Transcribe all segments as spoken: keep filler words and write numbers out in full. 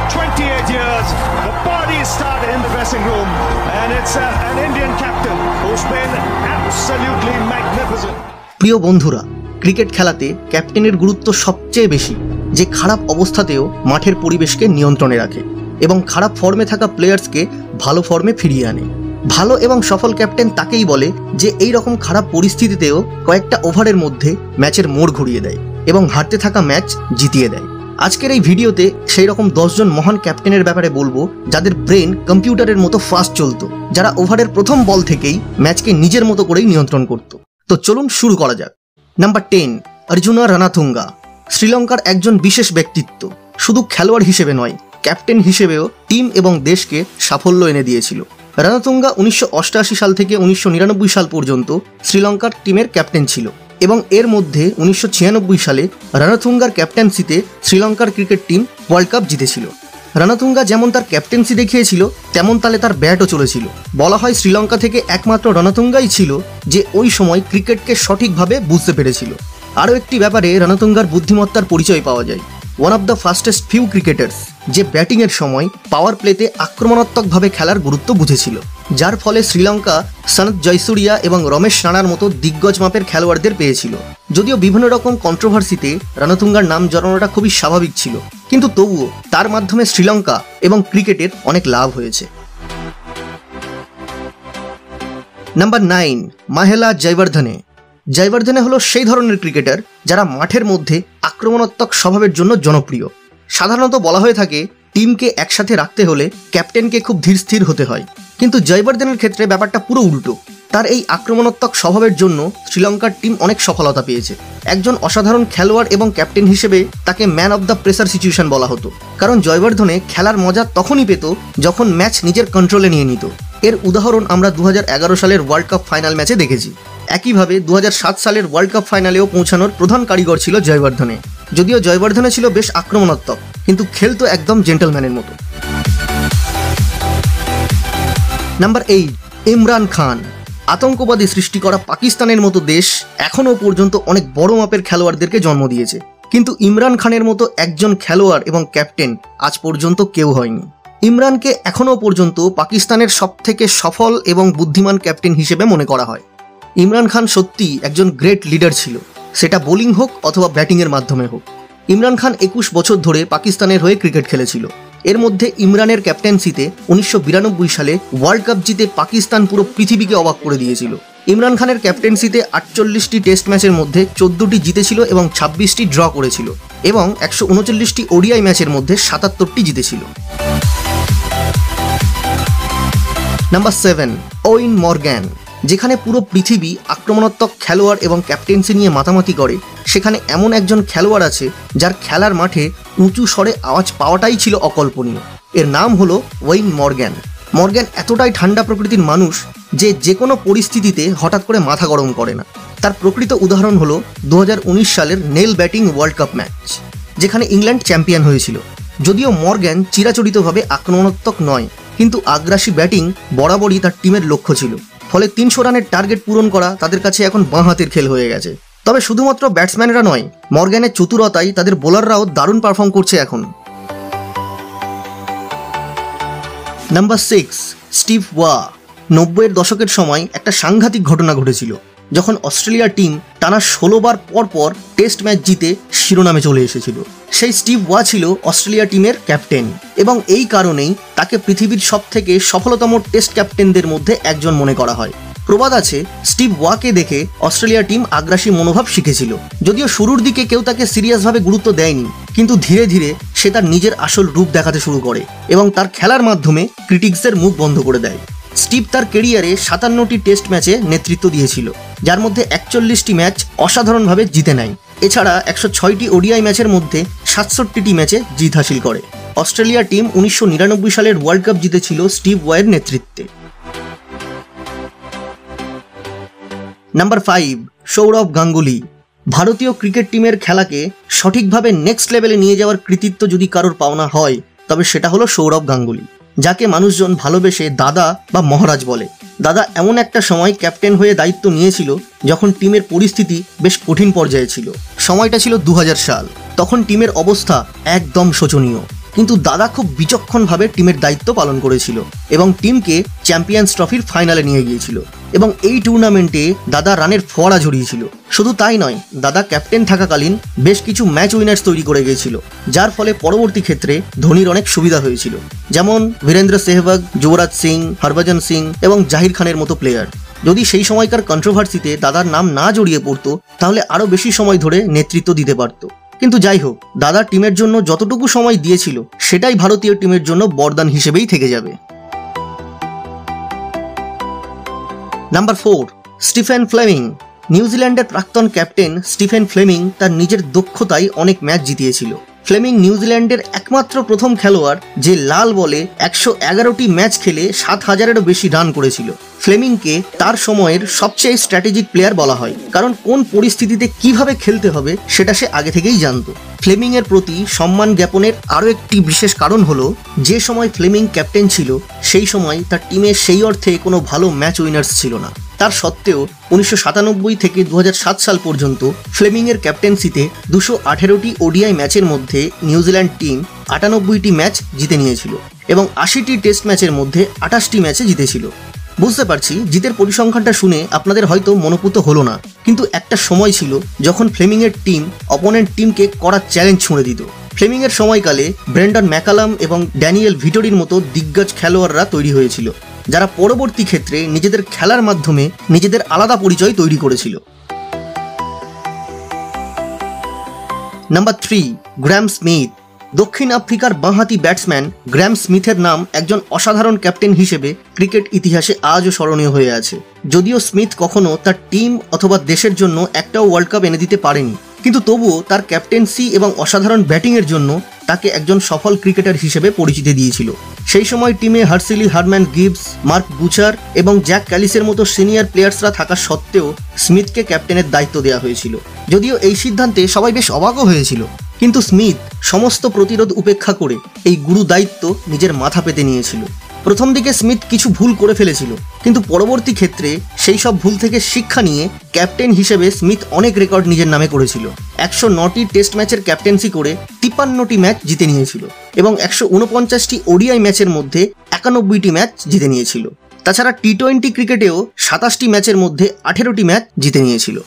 twenty-eight years, the parties started in the dressing room, and it's a, an Indian captain who's been absolutely magnificent. প্রিয় বন্ধুরা, cricket খেলাতে ক্যাপ্টেনের গুরুত্ব সবচেয়ে বেশি, যে খারাপ অবস্থাতেও মাঠের পরিবেশকে নিয়ন্ত্রণে রাখে এবং খারাপ ফর্মে থাকা প্লেয়ার্সকে ভালো ফর্মে ফিরিয়ে আনে। ভালো এবং সফল ক্যাপ্টেন তাকেই বলে যে এই রকম খারাপ পরিস্থিতিতেও কয়েকটা ওভারের মধ্যে ম্যাচের মোড় ঘুরিয়ে দেয় এবং হারতে থাকা ম্যাচ জিতিয়ে দেয়। আজকের এই ভিডিওতে সেই রকম দশজন মহান ক্যাপ্টেনের ব্যাপারে বলবো যাদের ব্রেন কম্পিউটারের মতো ফাস্ট চলতো, যারা ওভারের প্রথম বল থেকেই ম্যাচকে নিজের মতো করেই নিয়ন্ত্রণ করত। তো চলুন শুরু করা যাক। Number ten, Arjuna Ranatunga. শ্রীলঙ্কার একজন বিশেষ ব্যক্তিত্ব, শুধু খেলোয়াড় হিসেবে নয়, ক্যাপ্টেন হিসেবেও টিম এবং দেশকে সাফল্য এনে দিয়েছিল। রানাতুঙ্গা উনিশশো অষ্টআশি সাল থেকে উনিশশো নিরানব্বই সাল পর্যন্ত শ্রীলঙ্কার টিমের ক্যাপ্টেন ছিল এবং এর মধ্যে উনিশশো ছিয়ানব্বই সালে রানাতুঙ্গার ক্যাপ্টেন্সিতে শ্রীলঙ্কার ক্রিকেট টিম ওয়ার্ল্ড কাপ জিতেছিল। রানাতুঙ্গা যেমন তার ক্যাপ্টেন্সি দেখিয়েছিল, তেমন তালে তার ব্যাটও চলেছিল। বলা হয় শ্রীলঙ্কা থেকে একমাত্র রানাতুঙ্গাই ছিল যে ওই সময় ক্রিকেটকে সঠিকভাবে বুঝতে পেরেছিল। আরও একটি ব্যাপারে রানাতুঙ্গার বুদ্ধিমত্তার পরিচয় পাওয়া যায়। One of the fastest few cricketers, যে ব্যাটিংয়ের সময় পাওয়ার প্লেতে আক্রমণাত্মকভাবে খেলার গুরুত্ব বুঝেছিল, যার ফলে শ্রীলঙ্কা সনত জয়সুরিয়া এবং রমেশ রানার মতো দিগ্গজ মাপের খেলোয়াড়দের পেয়েছিল। যদিও বিভিন্ন রকম কন্ট্রোভার্সিতে রানাতুঙ্গার নাম জড়ানোটা খুবই স্বাভাবিক ছিল, কিন্তু তবুও তার মাধ্যমে শ্রীলঙ্কা এবং ক্রিকেটের অনেক লাভ হয়েছে। Number nine, Mahela Jayawardene. জয়বর্ধনে হলো সেই ধরনের ক্রিকেটার যারা মাঠের মধ্যে আক্রমণাত্মক স্বভাবের জন্য জনপ্রিয়। সাধারণত বলা হয়ে থাকে টিমকে একসাথে রাখতে হলে ক্যাপ্টেনকে খুব ধীর স্থির হতে হয়, কিন্তু জয়বর্ধনের ক্ষেত্রে ব্যাপারটা পুরো উল্টো। তার এই আক্রমণাত্মক স্বভাবের জন্য শ্রীলঙ্কার টিম অনেক সফলতা পেয়েছে। একজন অসাধারণ খেলোয়াড় এবং ক্যাপ্টেন হিসেবে তাকে man of the pressure situation বলা হতো, কারণ জয়বর্ধনে খেলার মজা তখনই পেত যখন ম্যাচ নিজের কন্ট্রোলে নিয়ে নিত। এর উদাহরণ আমরা দু হাজার এগারো সালের ওয়ার্ল্ড কাপ ফাইনাল ম্যাচে দেখেছি। একইভাবে দু হাজার সাত সালের ওয়ার্ল্ড কাপ ফাইনালেও পৌঁছানোর প্রধান কারিগর ছিল জয়বর্ধনে। যদিও জয়বর্ধনে ছিল বেশ আক্রমণাত্মক, কিন্তু খেলতো একদম জেন্টলম্যানের মতো। Number eight, Imran Khan. আতঙ্কবাদী সৃষ্টি করা পাকিস্তানের মতো দেশ এখনও পর্যন্ত অনেক বড় মাপের খেলোয়াড়দেরকে জন্ম দিয়েছে, কিন্তু ইমরান খানের মতো একজন খেলোয়াড় এবং ক্যাপ্টেন আজ পর্যন্ত কেউ হয়নি। ইমরানকে এখনও পর্যন্ত পাকিস্তানের সবথেকে সফল এবং বুদ্ধিমান ক্যাপ্টেন হিসেবে মনে করা হয়। ইমরান খান সত্যিই একজন গ্রেট লিডার ছিল, সেটা বোলিং হোক অথবা ব্যাটিংয়ের মাধ্যমে হোক। ইমরান খান একুশ বছর ধরে পাকিস্তানের হয়ে ক্রিকেট খেলেছিল। এর মধ্যে ইমরানের ক্যাপ্টেন্সিতে উনিশশো বিরানব্বই সালে ওয়ার্ল্ড কাপ জিতে পাকিস্তান পুরো পৃথিবীকে অবাক করে দিয়েছিল। ইমরান খানের ক্যাপ্টেন্সিতে আটচল্লিশটি টেস্ট ম্যাচের মধ্যে চোদ্দটি জিতেছিল এবং ছাব্বিশটি ড্র করেছিল, এবং একশো উনচল্লিশটি ওডিআই ম্যাচের মধ্যে সাতাত্তরটি জিতেছিল। Number seven, Eoin Morgan. যেখানে পুরো পৃথিবী আক্রমণাত্মক খেলোয়াড় এবং ক্যাপ্টেন্সি নিয়ে মাতামাতি করে, সেখানে এমন একজন খেলোয়াড় আছে যার খেলার মাঠে উঁচু স্বরে আওয়াজ পাওয়াটাই ছিল অকল্পনীয়। এর নাম হলো ওয়েন মর্গ্যান। মর্গ্যান এতটাই ঠান্ডা প্রকৃতির মানুষ যে যে কোনো পরিস্থিতিতে হঠাৎ করে মাথা গরম করে না। তার প্রকৃত উদাহরণ হলো দু হাজার উনিশ সালের nail biting world cup match, যেখানে ইংল্যান্ড চ্যাম্পিয়ন হয়েছিল। যদিও মর্গ্যান চিরাচরিতভাবে আক্রমণাত্মক নয়, কিন্তু আগ্রাসী ব্যাটিং বরাবরই তার টিমের লক্ষ্য ছিল। ফলে তিনশো রানের টার্গেট পূরণ করা তাদের কাছে এখন বাঁ হাতের খেল হয়ে গেছে। তবে শুধুমাত্র ব্যাটসম্যানরা নয়, মর্গ্যানের চতুরতায় তাদের বোলাররাও দারুণ পারফর্ম করছে এখন। নাম্বার সিক্স, স্টিভ ওয়া। নব্বইয়ের দশকের সময় একটা সাংঘাতিক ঘটনা ঘটেছিল, যখন অস্ট্রেলিয়ার টিম টানা ষোলো বার পর পর টেস্ট ম্যাচ জিতে শিরোনামে চলে এসেছিল। সেই স্টিভ ওয়া ছিল অস্ট্রেলিয়া টিমের ক্যাপ্টেন, এবং এই কারণেই তাকে পৃথিবীর সব থেকে সফলতম টেস্ট ক্যাপ্টেনদের মধ্যে একজন মনে করা হয়। প্রবাদ আছে, স্টিভ ওয়াকে দেখে অস্ট্রেলিয়া টিম আগ্রাসী মনোভাব শিখেছিল। যদিও শুরুর দিকে কেউ তাকে সিরিয়াসভাবে গুরুত্ব দেয়নি, কিন্তু ধীরে ধীরে সে তার নিজের আসল রূপ দেখাতে শুরু করে এবং তার খেলার মাধ্যমে ক্রিটিক্সের মুখ বন্ধ করে দেয়। স্টিভ তার কেরিয়ারে সাতান্নটি টেস্ট ম্যাচে নেতৃত্ব দিয়েছিল, যার মধ্যে একচল্লিশটি ম্যাচ অসাধারণভাবে জিতে নেয়। এছাড়া একশো ছয়টি ওডিআই ম্যাচের মধ্যে সাতষট্টিটি ম্যাচে জিত হাসিল করে। অস্ট্রেলিয়া টিম উনিশশো নিরানব্বই সালের ওয়ার্ল্ড কাপ জিতেছিল স্টিভ ওয়ার নেতৃত্বে। Number five, Sourav Ganguly. ভারতীয় ক্রিকেট টিমের খেলাকে সঠিকভাবে নেক্সট লেভেলে নিয়ে যাওয়ার কৃতিত্ব যদি কারোর পাওনা হয়, তবে সেটা হলো সৌরভ গাঙ্গুলি, যাকে মানুষজন ভালোবেসে দাদা বা মহারাজ বলে। দাদা এমন একটা সময় ক্যাপ্টেন হয়ে দায়িত্ব নিয়েছিল যখন টিমের পরিস্থিতি বেশ কঠিন পর্যায়ে ছিল। সময়টা ছিল দু হাজার সাল। তখন টিমের অবস্থা একদম শোচনীয়। কিন্তু দাদা খুব বিচক্ষণভাবে টিমের দায়িত্ব পালন করেছিল এবং টিমকে চ্যাম্পিয়ন্স ট্রফির ফাইনালে নিয়ে গিয়েছিল এবং এই টুর্নামেন্টে দাদা রানের ফোয়ারা ঝরিয়েছিল। শুধু তাই নয়, দাদা ক্যাপ্টেন থাকাকালীন বেশ কিছু ম্যাচ উইনার্স তৈরি করে গিয়েছিল, যার ফলে পরবর্তী ক্ষেত্রে ধোনির অনেক সুবিধা হয়েছিল, যেমন বীরেন্দ্র সেহবাগ, যুবরাজ সিং, হরভজন সিং এবং জাহির খানের মতো প্লেয়ার। যদি সেই সময়কার কন্ট্রোভার্সিতে দাদার নাম না জড়িয়ে পড়তো তাহলে আরও বেশি সময় ধরে নেতৃত্ব দিতে পারত। কিন্তু যাই হোক, দাদা টিমের জন্য যতটুকু সময় দিয়েছিল সেটাই ভারতীয় টিমের জন্য বরদান হিসেবেই থেকে যাবে। Number four, Stephen Fleming. নিউজিল্যান্ডের প্রাক্তন ক্যাপ্টেন স্টিফেন ফ্লেমিং তার নিজের দক্ষতায় অনেক ম্যাচ জিতিয়েছিল। ফ্লেমিং নিউজিল্যান্ডের একমাত্র প্রথম খেলোয়াড় যে লাল বলে একশো এগারোটি ম্যাচ খেলে সাত হাজারেরও বেশি রান করেছিল। ফ্লেমিংকে তার সময়ের সবচেয়ে স্ট্র্যাটেজিক প্লেয়ার বলা হয়, কারণ কোন পরিস্থিতিতে কিভাবে খেলতে হবে সেটা সে আগে থেকেই জানতো। ফ্লেমিং এর প্রতি সম্মান জ্ঞাপনের আরও একটি বিশেষ কারণ হলো, যে সময় ফ্লেমিং ক্যাপ্টেন ছিল সেই সময় তার টিমে সেই অর্থে কোনো ভালো ম্যাচ উইনার্স ছিল না। তার সত্ত্বেও উনিশশো সাতানব্বই থেকে দু হাজার সাত সাল পর্যন্ত ফ্লেমিং এর ক্যাপ্টেন্সিতে দুশো আঠেরোটি ওডিআই ম্যাচের মধ্যে নিউজিল্যান্ড টিম আটানব্বইটি ম্যাচ জিতে নিয়েছিল এবং আশিটি টেস্ট ম্যাচের মধ্যে আঠাশটি ম্যাচে জিতেছিল। বুঝতে পারছি জিতের পরিসংখ্যানটা শুনে আপনাদের হয়তো মনোপুত হলো না, কিন্তু একটা সময় ছিল যখন ফ্লেমিং এর টিম অপোনেন্ট টিমকে কড়া চ্যালেঞ্জ ছুঁড়ে দিত। ফ্লেমিং এর সময়কালে ব্রেন্ডন ম্যাকালাম এবং ড্যানিয়েল ভিটোরির মতো দিগ্গজ খেলোয়াড়রা তৈরি হয়েছিল, যারা পরবর্তী ক্ষেত্রে নিজেদের খেলার মাধ্যমে নিজেদের আলাদা পরিচয় তৈরি করেছিল। Number three, Graeme Smith. দক্ষিণ আফ্রিকার বাঁহাতি ব্যাটসম্যান গ্র্যাম স্মিথের নাম একজন অসাধারণ ক্যাপ্টেন হিসেবে ক্রিকেট ইতিহাসে আজও স্মরণীয় হয়ে আছে। যদিও স্মিথ কখনো তার টিম অথবা দেশের জন্য একটাও ওয়ার্ল্ড কাপ এনে দিতে পারেনি, কিন্তু তবুও তার ক্যাপ্টেন্সি এবং অসাধারণ ব্যাটিংয়ের জন্য তাকে একজন সফল ক্রিকেটার হিসেবে পরিচিতি দিয়েছিল। সেই সময় টিমে Herschelle Herman Gibbs, Mark Boucher এবং জ্যাক ক্যালিসের মতো সিনিয়র প্লেয়ার্সরা থাকা সত্ত্বেও স্মিথকে ক্যাপ্টেনের দায়িত্ব দেওয়া হয়েছিল। যদিও এই সিদ্ধান্তে সবাই বেশ অবাকও হয়েছিল, কিন্তু স্মিথ সমস্ত প্রতিরোধ উপেক্ষা করে এই গুরু দায়িত্ব নিজের মাথা পেতে নিয়েছিল। প্রথম দিকে স্মিথ কিছু ভুল করে ফেলেছিল, কিন্তু পরবর্তী ক্ষেত্রে সেই সব ভুল থেকে শিক্ষা নিয়ে ক্যাপ্টেন হিসেবে স্মিথ অনেক রেকর্ড নিজের নামে করেছিল। একশো নটি টেস্ট ম্যাচের ক্যাপ্টেন্সি করে তিপ্পান্নটি ম্যাচ জিতে নিয়েছিল এবং একশো উনপঞ্চাশটি ওডিআই ম্যাচের মধ্যে একানব্বইটি ম্যাচ জিতে নিয়েছিল। তাছাড়া টি টোয়েন্টি ক্রিকেটেও সাতাশটি ম্যাচের মধ্যে আঠেরোটি ম্যাচ জিতে নিয়েছিল।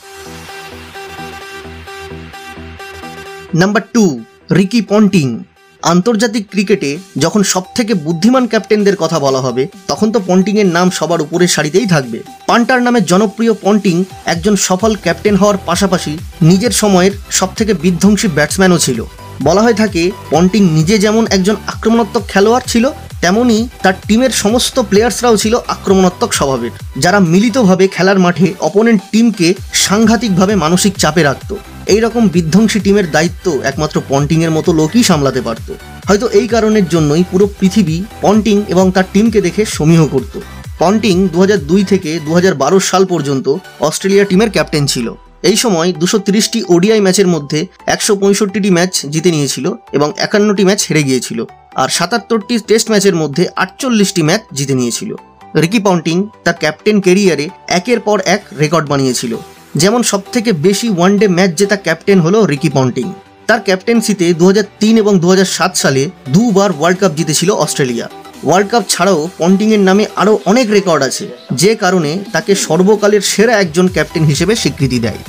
Number two, Ricky Ponting. আন্তর্জাতিক ক্রিকেটে যখন সবথেকে বুদ্ধিমান ক্যাপ্টেনদের কথা বলা হবে তখন তো পন্টিংয়ের নাম সবার উপরের সারিতেই থাকবে। পান্টার নামে জনপ্রিয় পন্টিং একজন সফল ক্যাপ্টেন হওয়ার পাশাপাশি নিজের সময়ের সবথেকে বিধ্বংসী ব্যাটসম্যানও ছিল। বলা হয়ে থাকে পন্টিং নিজে যেমন একজন আক্রমণাত্মক খেলোয়াড় ছিল, তেমনই তার টিমের সমস্ত প্লেয়ার্সরাও ছিল আক্রমণাত্মক স্বভাবের, যারা মিলিতভাবে খেলার মাঠে অপোনেন্ট টিমকে সাংঘাতিকভাবে মানসিক চাপে রাখত। এইরকম বিধ্বংসী টিমের দায়িত্ব একমাত্র পন্টিংয়ের মতো লোকই সামলাতে পারত। হয়তো এই কারণের জন্যই পুরো পৃথিবী পন্টিং এবং তার টিমকে দেখে সমীহ করত। পন্টিং দু হাজার দুই থেকে দু হাজার বারো সাল পর্যন্ত অস্ট্রেলিয়া টিমের ক্যাপ্টেন ছিল। এই সময় দুশো তিরিশটি ওডিআই ম্যাচের মধ্যে একশো পঁয়ষট্টিটি ম্যাচ জিতে নিয়েছিল এবং একান্নটি ম্যাচ হেরে গিয়েছিল, আর সাতাত্তরটি টেস্ট ম্যাচের মধ্যে আটচল্লিশটি ম্যাচ জিতে নিয়েছিল। রিকি পন্টিং তার ক্যাপ্টেন ক্যারিয়ারে একের পর এক রেকর্ড বানিয়েছিল, যেমন সবথেকে বেশি ওয়ানডে ম্যাচ জেতা ক্যাপ্টেন হলো রিকি পন্টিং। তার ক্যাপ্টেন্সিতে দু হাজার তিন এবং দু হাজার সাত সালে দুবার ওয়ার্ল্ড কাপ জিতেছিল অস্ট্রেলিয়া। ওয়ার্ল্ড কাপ ছাড়াও পন্টিংয়ের নামে আরও অনেক রেকর্ড আছে, যে কারণে তাকে সর্বকালের সেরা একজন ক্যাপ্টেন হিসেবে স্বীকৃতি দেয়।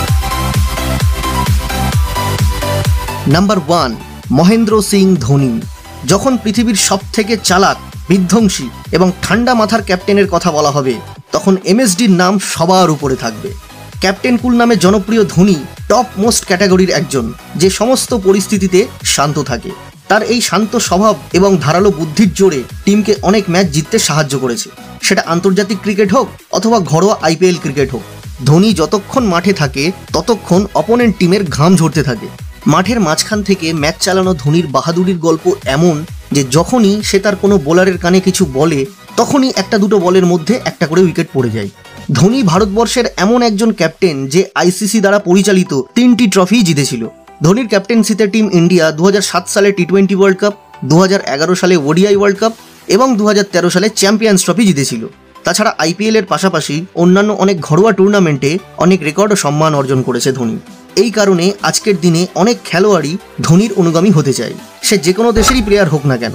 Number one, Mahendra Singh Dhoni. যখন পৃথিবীর সবথেকে চালাক, বিধ্বংসী এবং ঠান্ডা মাথার ক্যাপ্টেনের কথা বলা হবে তখন এমএসডির নাম সবার উপরে থাকবে। ক্যাপ্টেন কুল নামে জনপ্রিয় ধোনি টপ মোস্ট ক্যাটাগরির একজন, যে সমস্ত পরিস্থিতিতে শান্ত থাকে। তার এই শান্ত স্বভাব এবং ধারালো বুদ্ধির জোরে টিমকে অনেক ম্যাচ জিততে সাহায্য করেছে, সেটা আন্তর্জাতিক ক্রিকেট হোক অথবা ঘরোয়া আইপিএল ক্রিকেট হোক। ধোনি যতক্ষণ মাঠে থাকে ততক্ষণ অপোনেন্ট টিমের ঘাম ঝরতে থাকে। মাঠের মাঝখান থেকে ম্যাচ চালানো ধোনির বাহাদুরির গল্প এমন যে যখনই সে তার কোনো বোলারের কানে কিছু বলে তখনই একটা দুটো বলের মধ্যে একটা করে উইকেট পড়ে যায়। ধোনি ভারতবর্ষের এমন একজন ক্যাপ্টেন যে আইসিসি দ্বারা পরিচালিত তিনটি ট্রফি জিতেছিল। ধোনির ক্যাপ্টেন্সিতে টিম ইন্ডিয়া দু হাজার সাত সালে টি টোয়েন্টি ওয়ার্ল্ড কাপ, দু হাজার এগারো সালে ওডিআই ওয়ার্ল্ড কাপ এবং দু হাজার তেরো সালে চ্যাম্পিয়ন্স ট্রফি জিতেছিল। তাছাড়া আইপিএল এর পাশাপাশি অন্যান্য অনেক ঘরোয়া টুর্নামেন্টে অনেক রেকর্ড ও সম্মান অর্জন করেছে ধোনি। এই কারণে আজকের দিনে অনেক খেলোয়াড়ই ধোনির অনুগামী হতে চায়, সে যে কোনো দেশেরই প্লেয়ার হোক না কেন।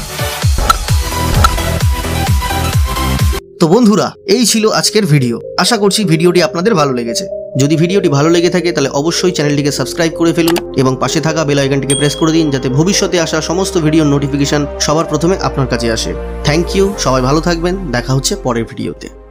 তো বন্ধুরা, এই ছিল আজকের ভিডিও। আশা করছি ভিডিওটি আপনাদের ভালো লেগেছে। যদি ভিডিওটি ভালো লেগে থাকে তাহলে অবশ্যই চ্যানেলটিকে সাবস্ক্রাইব করে ফেলুন এবং পাশে থাকা বেল আইকনটিকে প্রেস করে দিন, যাতে ভবিষ্যতে আসা সমস্ত ভিডিওর নোটিফিকেশন সবার প্রথমে আপনার কাছে আসে। থ্যাংক ইউ, সবাই ভালো থাকবেন, দেখা হচ্ছে পরের ভিডিওতে।